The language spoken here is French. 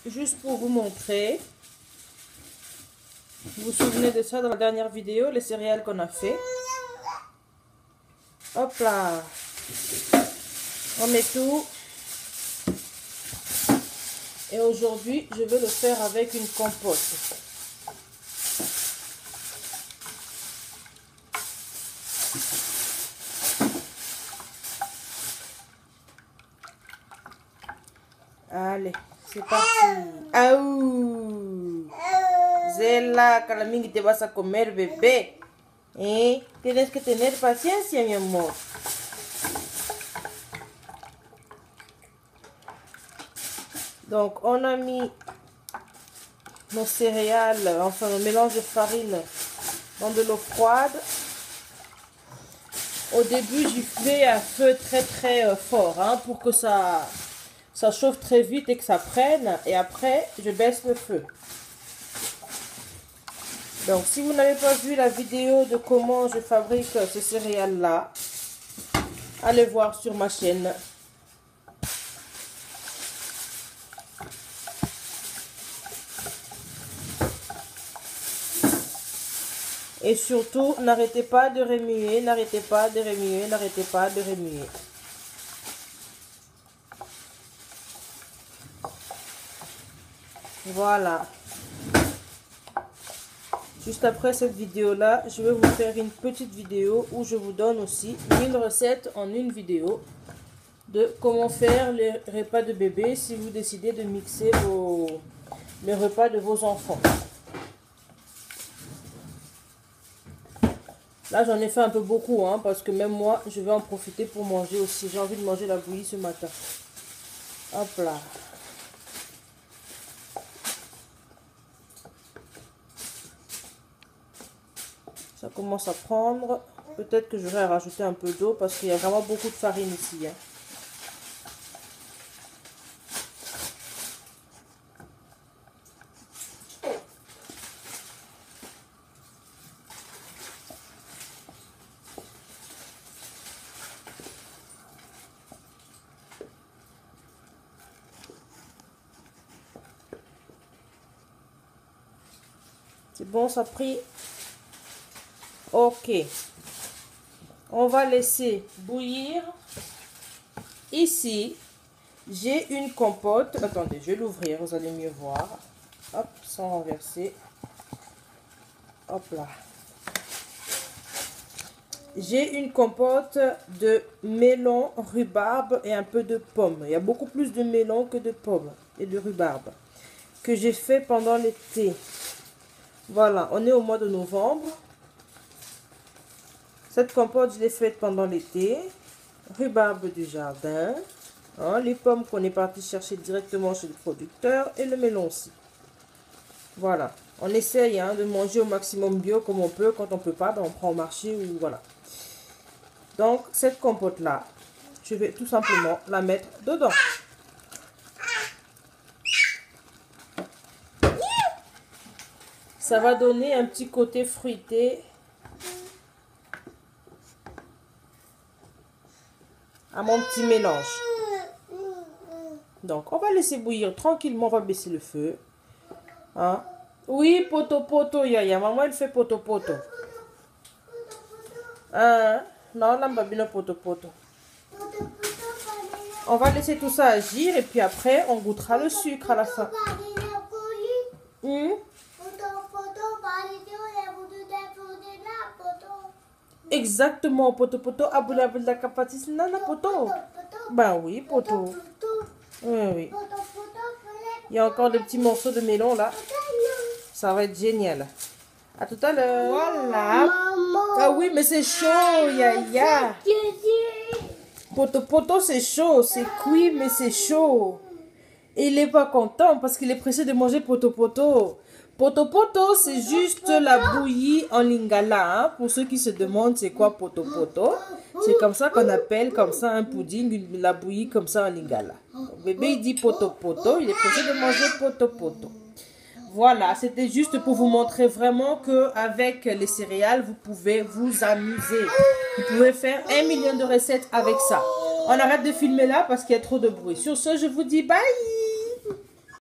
juste pour vous montrer. Vous vous souvenez de ça dans la dernière vidéo, les céréales qu'on a fait. Hop là. On met tout. Et aujourd'hui, je vais le faire avec une compote. Allez, c'est parti. Aou! Zela, Calaming te vas a comer, bebé. Tienes que tener paciencia, mi amor. Donc, on a mis nos céréales, enfin, le mélange de farine dans de l'eau froide. Au début, j'y fais à feu très fort, hein, pour que ça chauffe très vite et que ça prenne. Et après, je baisse le feu. Donc, si vous n'avez pas vu la vidéo de comment je fabrique ces céréales-là, allez voir sur ma chaîne. Et surtout, n'arrêtez pas de remuer, n'arrêtez pas de remuer, n'arrêtez pas de remuer. Voilà. Juste après cette vidéo-là, je vais vous faire une petite vidéo où je vous donne aussi une recette en une vidéo de comment faire les repas de bébé si vous décidez de mixer les repas de vos enfants. Là, j'en ai fait un peu beaucoup, hein, parce que même moi, je vais en profiter pour manger aussi. J'ai envie de manger la bouillie ce matin. Hop là. Ça commence à prendre. Peut-être que j'aurais à rajouter un peu d'eau parce qu'il y a vraiment beaucoup de farine ici, hein. C'est bon, ça a pris. Ok. On va laisser bouillir. Ici, j'ai une compote. Attendez, je vais l'ouvrir, vous allez mieux voir. Hop, sans renverser. Hop là. J'ai une compote de melon, rhubarbe et un peu de pomme. Il y a beaucoup plus de melon que de pommes et de rhubarbe que j'ai fait pendant l'été. Voilà, on est au mois de novembre. Cette compote, je l'ai faite pendant l'été. Rhubarbe du jardin. Hein, les pommes qu'on est parti chercher directement chez le producteur. Et le melon aussi. Voilà. On essaye, hein, de manger au maximum bio comme on peut. Quand on ne peut pas, ben on prend au marché ou voilà. Donc, cette compote-là, je vais tout simplement la mettre dedans. Ça va donner un petit côté fruité à mon petit mélange. Donc, on va laisser bouillir tranquillement. On va baisser le feu. Hein? Oui, poto, yaya. Maman, elle fait poto. Hein? Non, là, babino poto. On va laisser tout ça agir et puis après, on goûtera le sucre à la fin. Exactement, poto, aboula kapatis nana poto. Ben oui, poto. Oui. Il y a encore des petits morceaux de melon là. Ça va être génial. À tout à l'heure. Voilà. Ah oui, mais c'est chaud, yaya. Poto, c'est chaud. C'est cuit, mais c'est chaud. Et il n'est pas content parce qu'il est pressé de manger poto. Poto, c'est juste la bouillie en lingala. Hein. Pour ceux qui se demandent c'est quoi poto. C'est comme ça qu'on appelle comme ça un pudding, la bouillie comme ça en lingala. Le bébé il dit poto. Il est pressé de manger poto. Voilà, c'était juste pour vous montrer vraiment qu'avec les céréales, vous pouvez vous amuser. Vous pouvez faire 1 million de recettes avec ça. On arrête de filmer là parce qu'il y a trop de bruit. Sur ce, je vous dis bye.